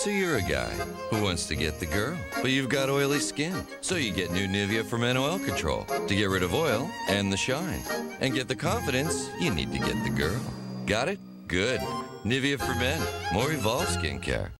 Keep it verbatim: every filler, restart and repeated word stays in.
So you're a guy who wants to get the girl, but you've got oily skin. So you get new Nivea for Men Oil Control to get rid of oil and the shine. And get the confidence you need to get the girl. Got it? Good. Nivea for Men. More evolved skincare.